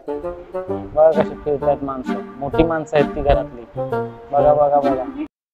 बघा कशी फिरतात माणसं, मोठी माणसं आहेत ती घरातली. बघा बघा बघा.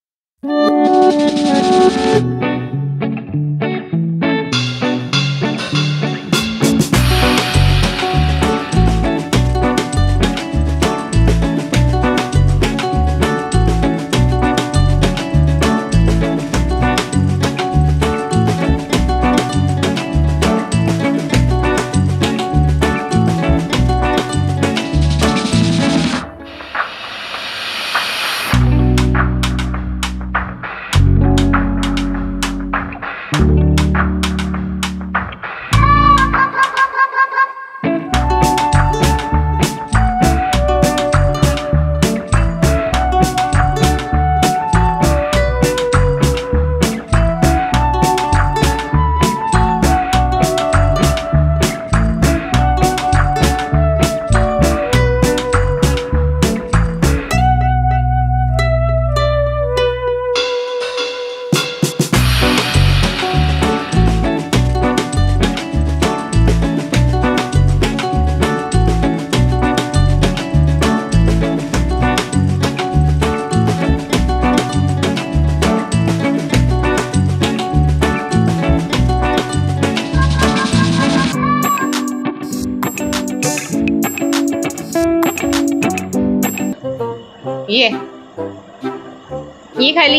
ये खाली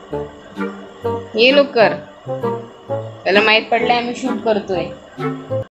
ये लवकर, त्याला माहित पडलंय आम्ही शूट करतोय.